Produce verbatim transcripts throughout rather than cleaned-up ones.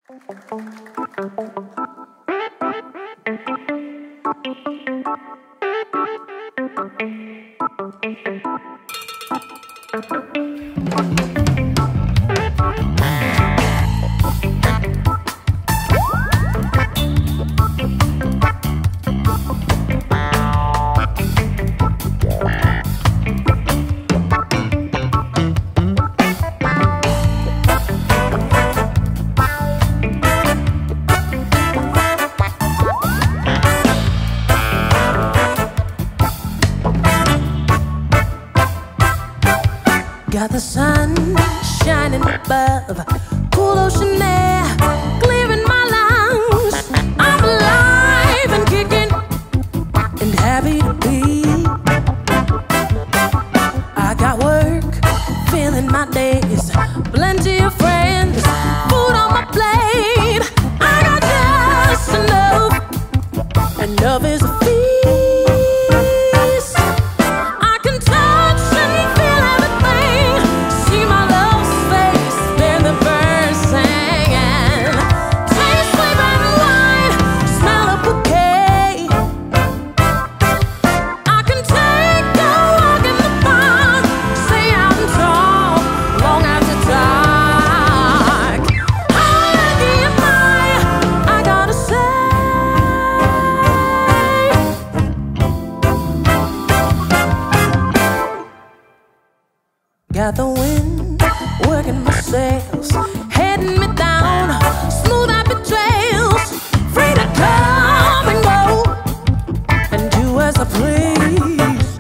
Got the sun shining above, cool ocean air, clearing my lungs. I'm alive and kicking and happy to be. I got work, filling my days, plenty of friends, food on my plate. I got just enough, enough is a feast. Got the wind working my sails, heading me down smooth happy trails, free to come and go and do as I please.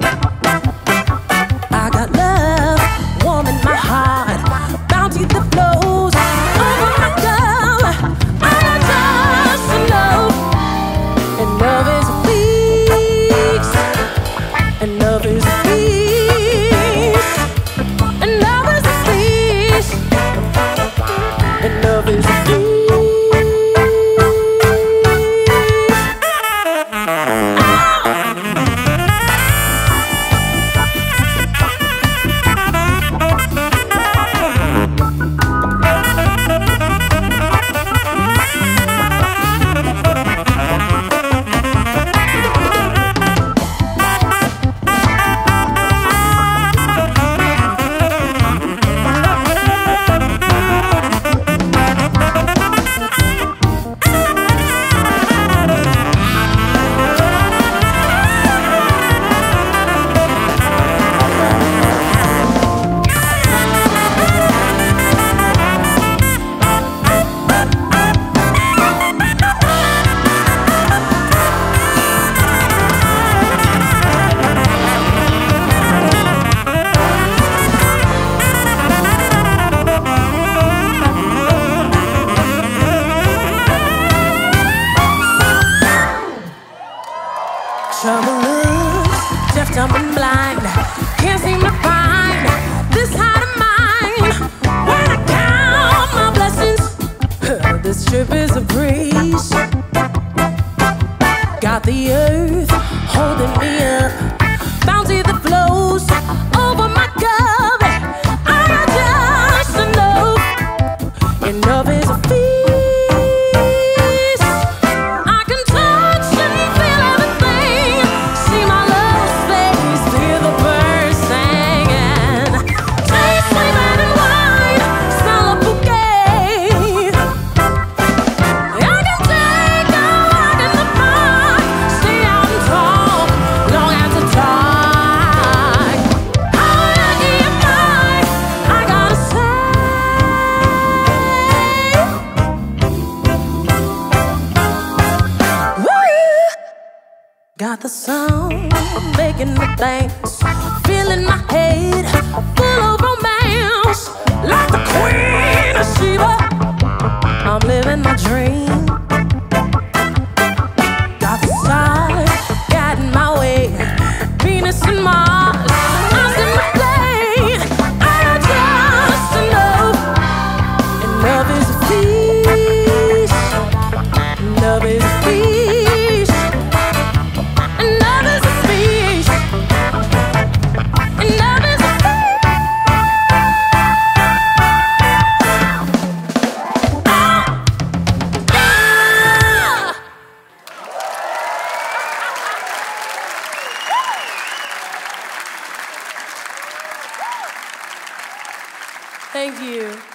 I got love warm in my heart, bounty that flows over my cup. I got just enough, and love is a feast, and love is a feast. Troublers, deaf, dumb, and blind, can't seem to find this heart of mine. When I count my blessings, this trip is a breeze. Got the earth holding me up, bounty that flows over my cup. I got just enough, enough is a feast. Got the song making me dance, feeling my head full of romance. Like the Queen of Sheba, I'm living my dream. Got the stars guiding my way, Venus and Mars, eyes in the plane. I got just enough, and love is a feast. Love is a feast. Thank you.